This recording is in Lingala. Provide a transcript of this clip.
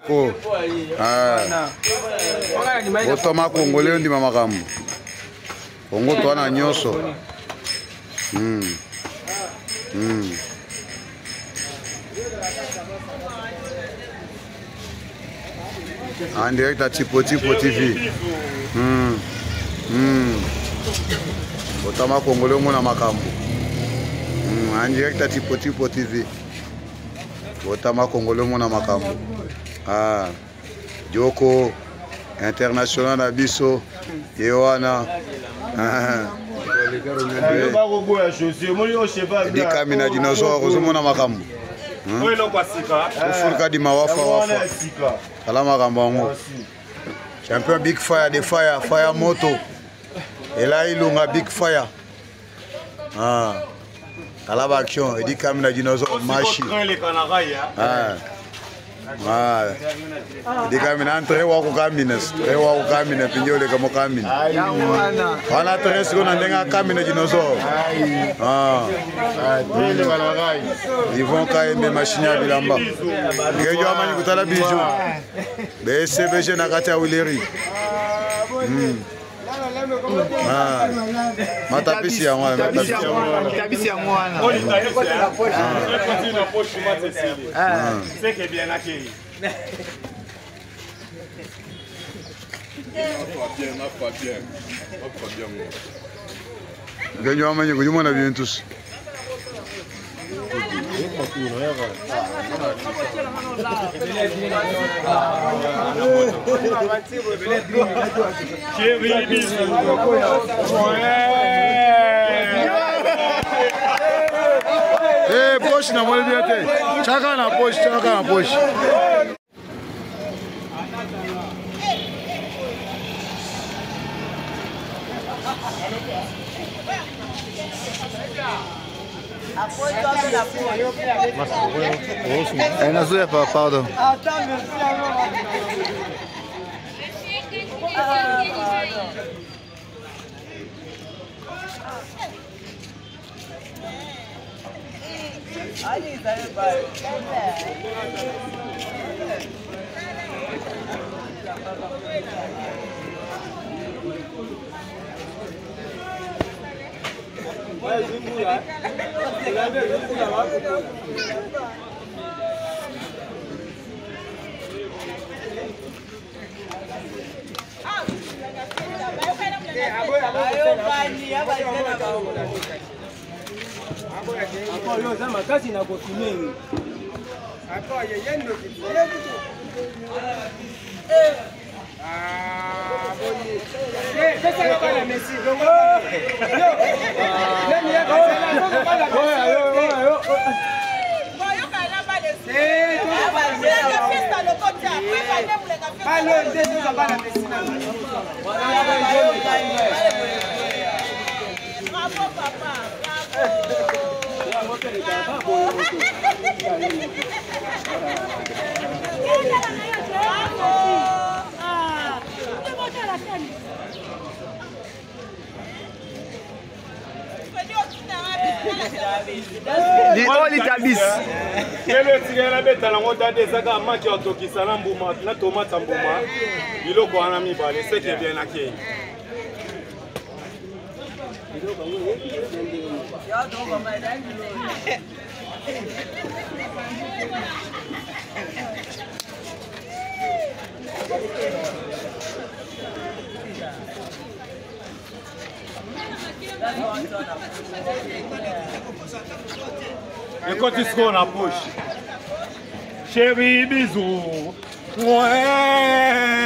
Ko. Otoma Congolais ndi mamakambo. Kongo twana nyoso. En direct à Tipoti TV. Otama Congolais mona makambo. En direct à Tipoti TV. Otama Congolais mona makambo. Ah, Joko international na biso Yohana. Dikami na dinosaure ozomona makambo. Fulka di mawafa wafa. Kala makambo ngo. Champion Big Fire de Fire Moto. Ela ilunga Big Fire. Ah. Kala ba action dikami na dinosaure machi. Ah. Ah, dikami na entre wa ko kamina, pinjole kama kamina. Wana tres ko na ndenga kamina dinosaure. Ah. Ils vont kaembe machine ya bilamba. Ngejo amani kutala biju. BCBG na kati ya Wileri. Ah. Matapisi ya mwana, matapisi ya mwana. C'est que bien accueilli. Gagnons amani kujumona bien tous. Eh, poche na mwele biate. Chaka na poche. Pardon. Litabis. Quel tigara beta na ngoda desaka maki otokisa na mbuma na tomate mbuma. Biloko wana mibale c'est que bien accueilli. Et quand tu seras en poche, chérie, bisous. Ouais.